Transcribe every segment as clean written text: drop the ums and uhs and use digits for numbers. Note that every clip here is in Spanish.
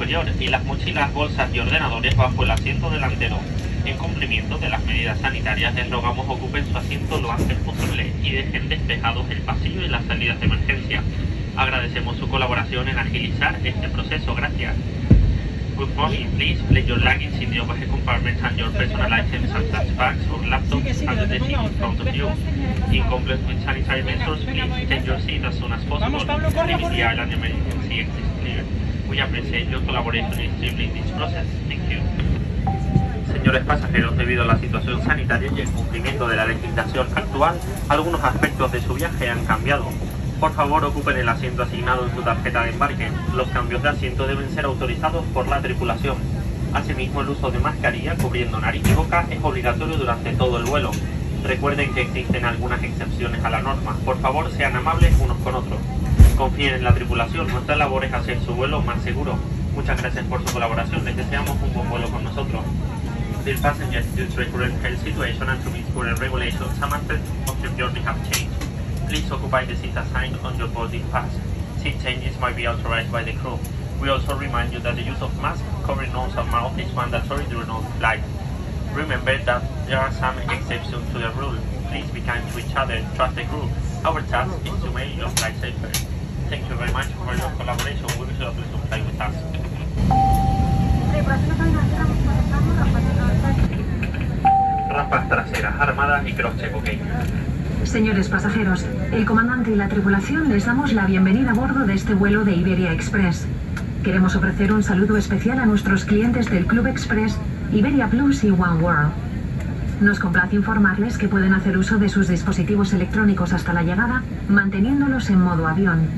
superior y las mochilas, bolsas y ordenadores bajo el asiento delantero. En cumplimiento de las medidas sanitarias, les rogamos ocupen su asiento lo antes posible y dejen despejados el pasillo y las salidas de emergencia. Agradecemos su colaboración en agilizar este proceso. Gracias. Good morning. Please place your luggage in the overhead compartment and your personal items such as bags or laptops under the seat in front of you. In compliance with sanitary measures, please take your seat as soon as possible. Leaving the airline emergency exit clear. We appreciate your collaboration in streamlining this process. Thank you. Señores pasajeros, debido a la situación sanitaria y el cumplimiento de la legislación actual, algunos aspectos de su viaje han cambiado. Por favor, ocupen el asiento asignado en su tarjeta de embarque. Los cambios de asiento deben ser autorizados por la tripulación. Asimismo, el uso de mascarilla cubriendo nariz y boca es obligatorio durante todo el vuelo. Recuerden que existen algunas excepciones a la norma. Por favor, sean amables unos con otros. Confíen en la tripulación. Nuestra labor es hacer su vuelo más seguro. Muchas gracias por su colaboración. Les deseamos un buen vuelo con nosotros. Dear passengers, due to the current health situation and to meet current regulations, some aspects of your journey have changed. Please occupy the seat assigned on your boarding pass. Seat changes might be authorized by the crew. We also remind you that the use of masks covering nose and mouth is mandatory during all flights. Remember that there are some exceptions to the rule. Please be kind to each other. Trust the crew. Our task is to make your flight safer. Thank you very much for your collaboration. We wish you a pleasant flight with us. Rampas traseras armadas y cross-check OK. Señores pasajeros, el comandante y la tripulación les damos la bienvenida a bordo de este vuelo de Iberia Express. Queremos ofrecer un saludo especial a nuestros clientes del Club Express, Iberia Plus y One World. Nos complace informarles que pueden hacer uso de sus dispositivos electrónicos hasta la llegada, manteniéndolos en modo avión.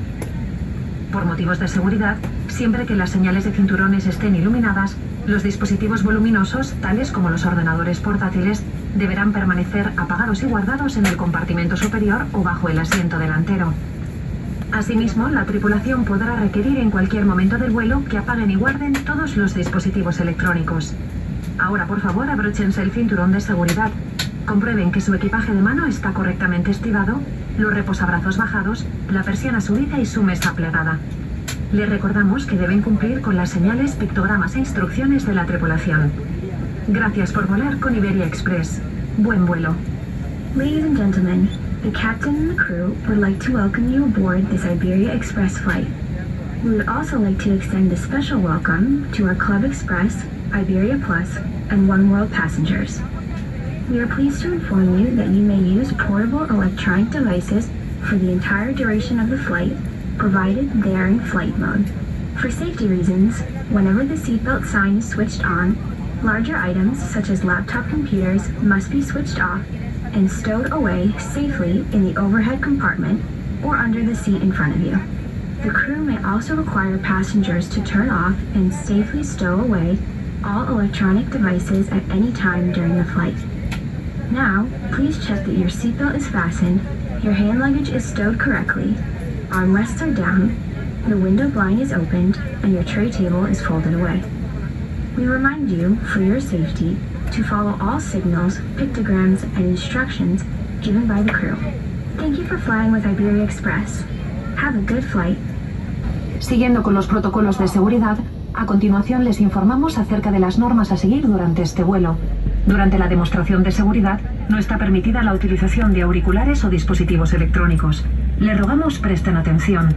Por motivos de seguridad, siempre que las señales de cinturones estén iluminadas, los dispositivos voluminosos, tales como los ordenadores portátiles, deberán permanecer apagados y guardados en el compartimento superior o bajo el asiento delantero. Asimismo, la tripulación podrá requerir en cualquier momento del vuelo que apaguen y guarden todos los dispositivos electrónicos. Ahora, por favor, abróchense el cinturón de seguridad. Comprueben que su equipaje de mano está correctamente estibado, los reposabrazos bajados, la persiana subida y su mesa plegada. Les recordamos que deben cumplir con las señales, pictogramas e instrucciones de la tripulación. Gracias por volar con Iberia Express. Buen vuelo. Ladies and gentlemen, the captain and the crew would like to welcome you aboard this Iberia Express flight. We would also like to extend a special welcome to our Club Express, Iberia Plus, and One World passengers. We are pleased to inform you that you may use portable electronic devices for the entire duration of the flight, provided they are in flight mode. For safety reasons, whenever the seatbelt sign is switched on, larger items such as laptop computers must be switched off and stowed away safely in the overhead compartment or under the seat in front of you. The crew may also require passengers to turn off and safely stow away all electronic devices at any time during the flight. Now, please check that your seatbelt is fastened, your hand luggage is stowed correctly, armrests are down, the window blind is opened, and your tray table is folded away. We remind you, for your safety, to follow all signals, pictograms, and instructions given by the crew. Thank you for flying with Iberia Express. Have a good flight. Siguiendo con los protocolos de seguridad, a continuación les informamos acerca de las normas a seguir durante este vuelo. Durante la demostración de seguridad, no está permitida la utilización de auriculares o dispositivos electrónicos. Les rogamos presten atención.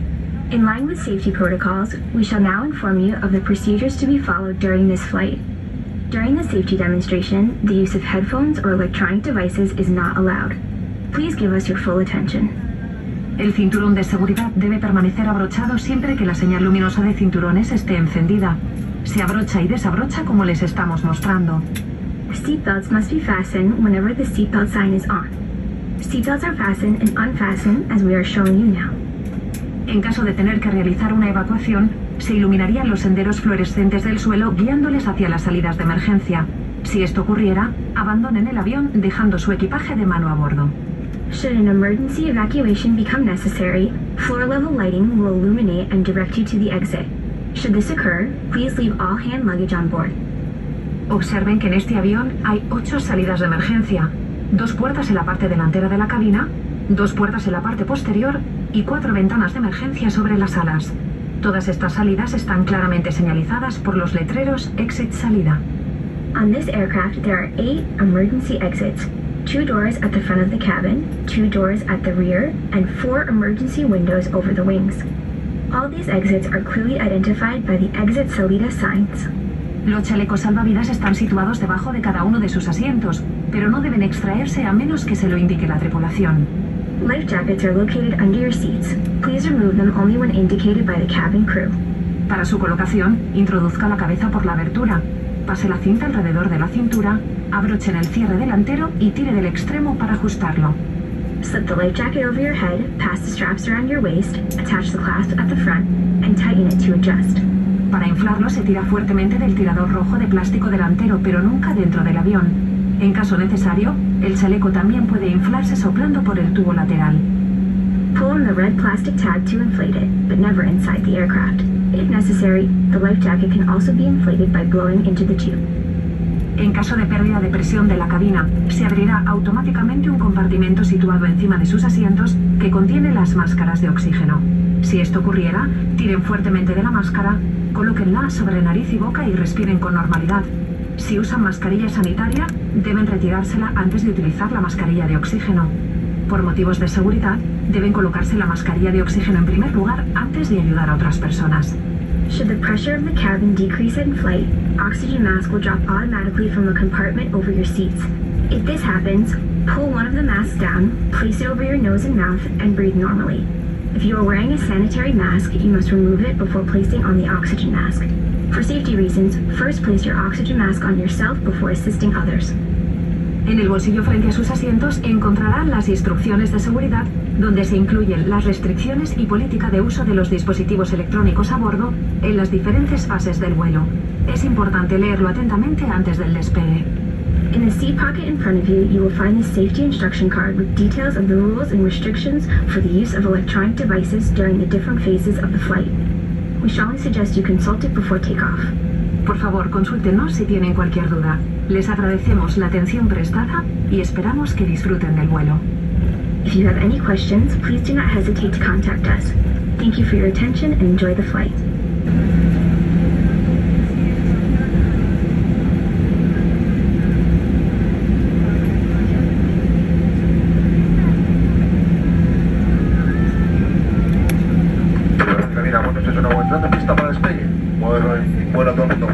In line with safety protocols, we shall now inform you of the procedures to be followed during this flight. During the safety demonstration, the use of headphones or electronic devices is not allowed. Please give us your full attention. El cinturón de seguridad debe permanecer abrochado siempre que la señal luminosa de cinturones esté encendida. Se abrocha y desabrocha como les estamos mostrando. Seatbelts must be fastened whenever the seatbelt sign is on. Seatbelts are fastened and unfastened as we are showing you now. En caso de tener que realizar una evacuación, se iluminarían los senderos fluorescentes del suelo guiándoles hacia las salidas de emergencia. Si esto ocurriera, abandonen el avión dejando su equipaje de mano a bordo. Should an emergency evacuation become necessary, floor-level lighting will illuminate and direct you to the exit. Should this occur, please leave all hand luggage on board. Observen que en este avión hay 8 salidas de emergencia, 2 puertas en la parte delantera de la cabina, 2 puertas en la parte posterior y 4 ventanas de emergencia sobre las alas. Todas estas salidas están claramente señalizadas por los letreros Exit Salida. On this aircraft, there are 8 emergency exits, 2 doors at the front of the cabin, 2 doors at the rear, and 4 emergency windows over the wings. All these exits are clearly identified by the Exit Salida signs. Los chalecos salvavidas están situados debajo de cada uno de sus asientos, pero no deben extraerse a menos que se lo indique la tripulación. Life jackets are located under your seats. Please remove them only when indicated by the cabin crew. Para su colocación, introduzca la cabeza por la abertura, pase la cinta alrededor de la cintura, abroche en el cierre delantero y tire del extremo para ajustarlo. Slip the life jacket over your head, pass the straps around your waist, attach the clasp at the front, and tighten it to adjust. Para inflarlo se tira fuertemente del tirador rojo de plástico delantero, pero nunca dentro del avión. En caso necesario, el chaleco también puede inflarse soplando por el tubo lateral. Pull on the red plastic tag to inflate it, but never inside the aircraft. If necessary, the life jacket can also be inflated by blowing into the tube. En caso de pérdida de presión de la cabina, se abrirá automáticamente un compartimento situado encima de sus asientos que contiene las máscaras de oxígeno. Si esto ocurriera, tiren fuertemente de la máscara, colóquenla sobre nariz y boca y respiren con normalidad. Si usan mascarilla sanitaria, deben retirársela antes de utilizar la mascarilla de oxígeno. Por motivos de seguridad, deben colocarse la mascarilla de oxígeno en primer lugar antes de ayudar a otras personas. Should the pressure of the cabin decrease in flight, oxygen mask will drop automatically from the compartment over your seats. If this happens, pull one of the masks down, place it over your nose and mouth, and breathe normally. If you are wearing a sanitary mask, you must remove it before placing on the oxygen mask. For safety reasons, first place your oxygen mask on yourself before assisting others. En el bolsillo frente a sus asientos encontrarán las instrucciones de seguridad, donde se incluyen las restricciones y política de uso de los dispositivos electrónicos a bordo en las diferentes fases del vuelo. Es importante leerlo atentamente antes del despegue. In the seat pocket in front of you, you will find the safety instruction card with details of the rules and restrictions for the use of electronic devices during the different phases of the flight. We strongly suggest you consult it before takeoff. Por favor, consúltenos si tienen cualquier duda. Les agradecemos la atención prestada y esperamos que disfruten del vuelo. If you have any questions, please do not hesitate to contact us. Thank you for your attention and enjoy the flight. Terminamos, esto es una buena pista para despegue. Vuelo todo el mundo.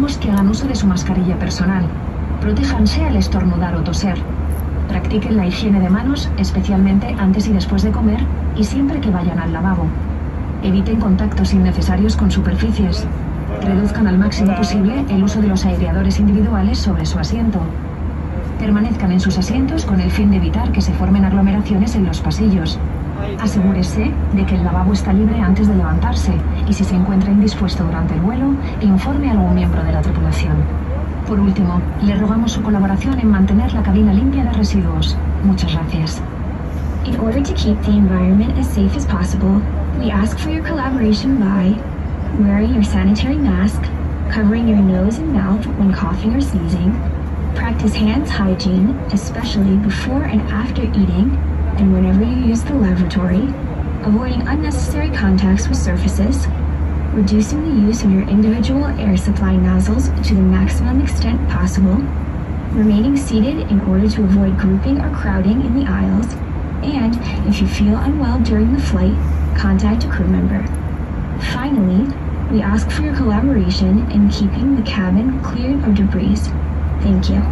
recomendamos que hagan uso de su mascarilla personal. Protéjanse al estornudar o toser. Practiquen la higiene de manos, especialmente antes y después de comer y siempre que vayan al lavabo. Eviten contactos innecesarios con superficies. Reduzcan al máximo posible el uso de los aireadores individuales sobre su asiento. Permanezcan en sus asientos con el fin de evitar que se formen aglomeraciones en los pasillos. Asegúrese de que el lavabo está libre antes de levantarse y si se encuentra indispuesto durante el vuelo, informe a algún miembro de la tripulación. Por último, le rogamos su colaboración en mantener la cabina limpia de residuos. Muchas gracias. In order to keep the environment as safe as possible, we ask for your collaboration by wearing your sanitary mask, covering your nose and mouth when coughing or sneezing, practice hands hygiene, especially before and after eating, and whenever you use the lavatory, avoiding unnecessary contacts with surfaces, reducing the use of your individual air supply nozzles to the maximum extent possible, remaining seated in order to avoid grouping or crowding in the aisles, and if you feel unwell during the flight, contact a crew member. Finally, we ask for your collaboration in keeping the cabin cleared of debris. Thank you.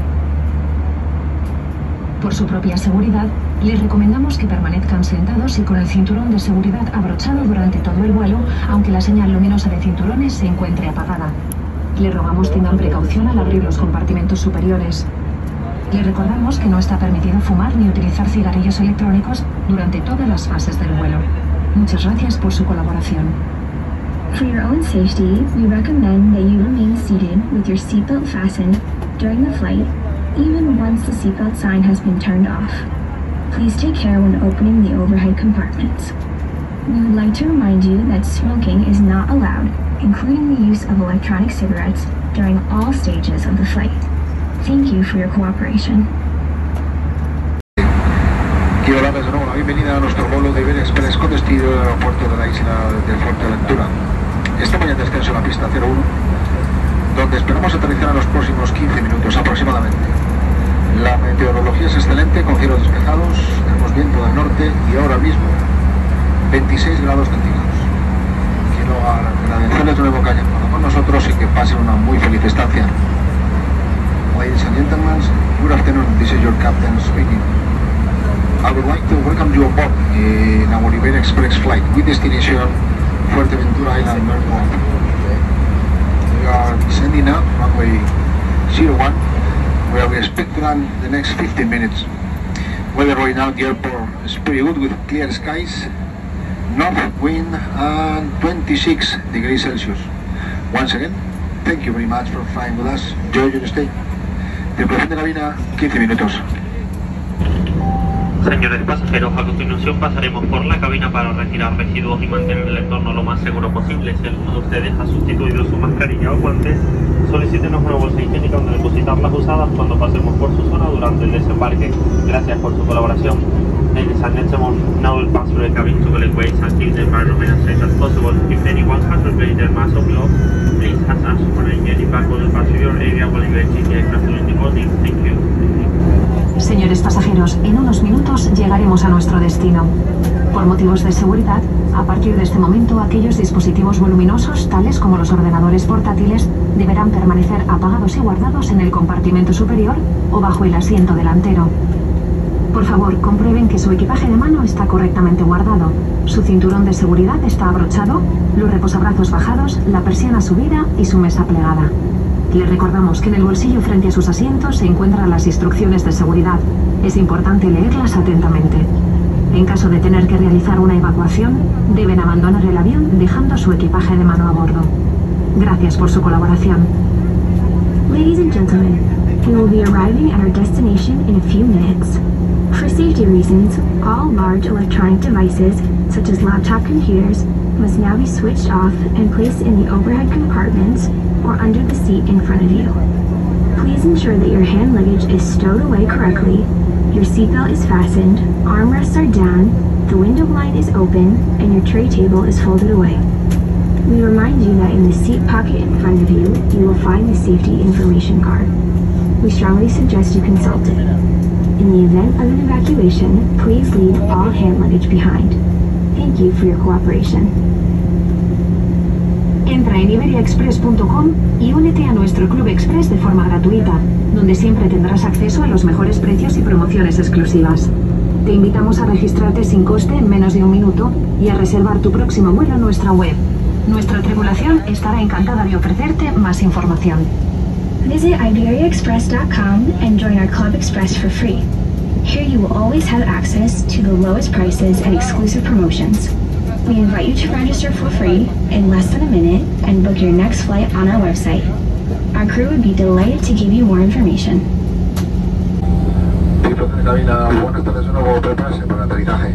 Por su propia seguridad, les recomendamos que permanezcan sentados y con el cinturón de seguridad abrochado durante todo el vuelo, aunque la señal luminosa de cinturones se encuentre apagada. Les rogamos tengan precaución al abrir los compartimentos superiores. Les recordamos que no está permitido fumar ni utilizar cigarrillos electrónicos durante todas las fases del vuelo. Muchas gracias por su colaboración. For your own safety, we recommend that you remain seated with your seatbelt fastened during the flight, even once the seatbelt sign has been turned off. Please take care when opening the overhead compartments. We would like to remind you that smoking is not allowed, including the use of electronic cigarettes, during all stages of the flight. Thank you for your cooperation. Quiero darles de nuevo la bienvenida a nuestro vuelo de Iberia Express con destino al aeropuerto de la isla de Fuerteventura. Esta mañana descenso en la pista 01, donde esperamos aterrizar en los próximos 15 minutos aproximadamente. La meteorología es excelente, con cielos despejados, tenemos viento del norte y ahora mismo 26 grados centígrados. Quiero agradecerles de nuevo que hayan estado con nosotros y que pasen una muy feliz estancia. Ladies and gentlemen, good afternoon, this is your captain speaking. I would like to welcome you aboard in our Iberia Express flight with destination Fuerteventura Island Airport. We are descending now, runway 01, where we expect to land the next 15 minutes. Weather right now at the airport is pretty good with clear skies, north wind and 26 degrees Celsius. Once again, thank you very much for flying with us. Enjoy your stay. Tripulación de cabina, 15 minutos. Señores pasajeros, a continuación pasaremos por la cabina para retirar residuos y mantener el entorno lo más seguro posible. Si alguno de ustedes ha sustituido su mascarilla o guantes, solicítenos una bolsa higiénica donde depositar las usadas cuando pasemos por su zona durante el desembarque. Gracias por su colaboración. Ladies and gentlemen, now we'll pass through the cabin to collect waste and keep the environment as safe as possible. If anyone has replaced their mask or gloves, please ask us for an hygienic bag on the passenger area while evacuating the aircraft during the boarding. Thank you. Señores pasajeros, en unos minutos llegaremos a nuestro destino. Por motivos de seguridad, a partir de este momento aquellos dispositivos voluminosos, tales como los ordenadores portátiles, deberán permanecer apagados y guardados en el compartimento superior o bajo el asiento delantero. Por favor, comprueben que su equipaje de mano está correctamente guardado, su cinturón de seguridad está abrochado, los reposabrazos bajados, la persiana subida y su mesa plegada. Les recordamos que en el bolsillo frente a sus asientos se encuentran las instrucciones de seguridad. Es importante leerlas atentamente. En caso de tener que realizar una evacuación, deben abandonar el avión dejando su equipaje de mano a bordo. Gracias por su colaboración. Ladies and gentlemen, we will be arriving at our destination in a few minutes. For safety reasons, all large electronic devices, such as laptop computers, must now be switched off and placed in the overhead compartments or under the seat in front of you. Please ensure that your hand luggage is stowed away correctly, your seatbelt is fastened, armrests are down, the window blind is open, and your tray table is folded away. We remind you that in the seat pocket in front of you, you will find the safety information card. We strongly suggest you consult it. In the event of an evacuation, please leave all hand luggage behind. Thank you for your cooperation. Entra en iberiaexpress.com y únete a nuestro Club Express de forma gratuita, donde siempre tendrás acceso a los mejores precios y promociones exclusivas. Te invitamos a registrarte sin coste en menos de un minuto y a reservar tu próximo vuelo en nuestra web. Nuestra tripulación estará encantada de ofrecerte más información. Visit iberiaexpress.com and join our Club Express for free. Here you will always have access to the lowest prices and exclusive promotions. We invite you to register for free in less than a minute and book your next flight on our website. Our crew would be delighted to give you more information. Tripulación de cabina, buenas tardes de nuevo, prepárense para el aterrizaje.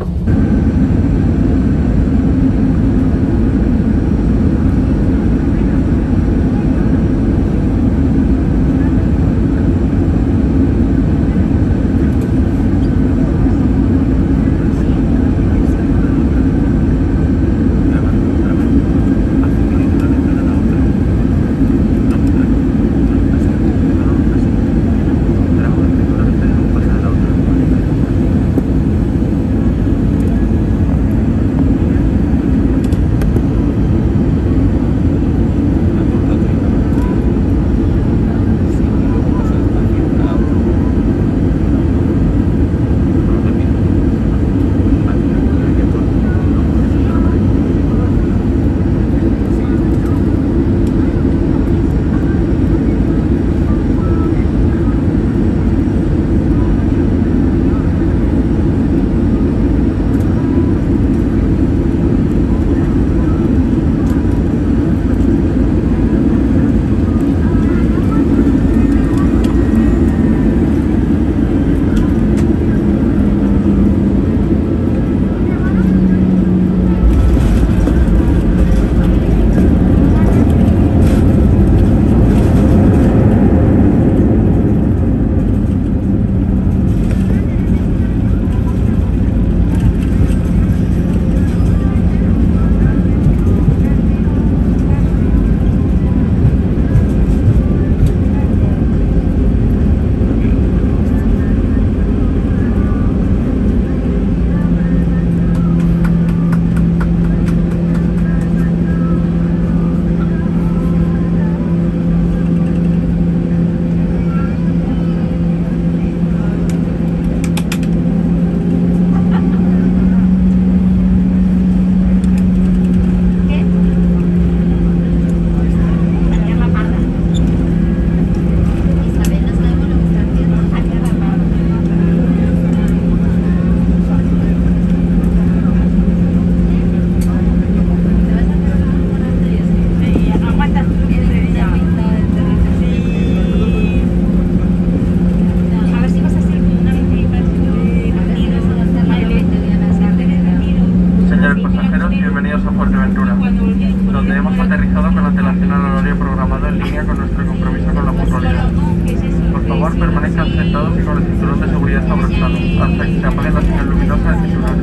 Permanezcan sentados y con el cinturón de seguridad abrochado hasta que se apague la señal luminosa del titular.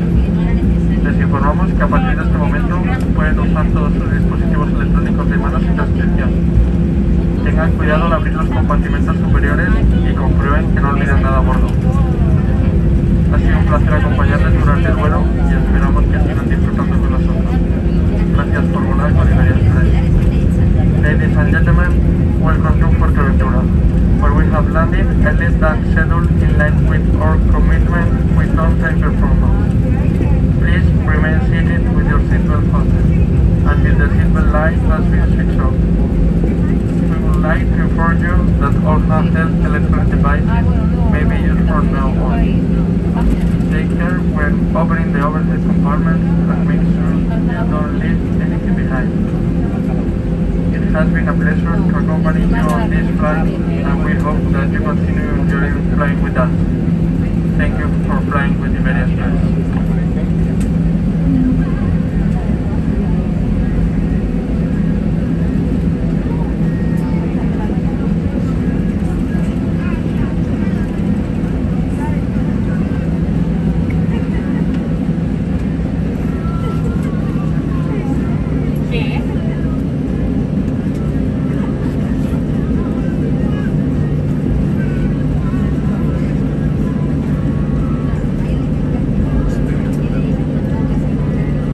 Les informamos que a partir de este momento pueden usar todos sus dispositivos electrónicos de mano sin restricción. Tengan cuidado al abrir los compartimentos superiores y comprueben que no olviden nada a bordo. Ha sido un placer acompañarles durante el vuelo y esperamos que sigan disfrutando con nosotros. Gracias por volar con Iberia Express. Ladies and gentlemen, welcome to Fuerteventura, where we have landed earlier than scheduled in line with our commitment with on-time performance. Please remain seated with your seatbelt fastened until the seatbelt light has been switched off. We would like to inform you that all handheld electronic devices may be used from now on. Take care when opening the overhead compartments and make sure you don't leave anything behind. It has been a pleasure to accompany you on this flight, and we hope that you continue enjoying flying with us. Thank you for flying with Iberia Express.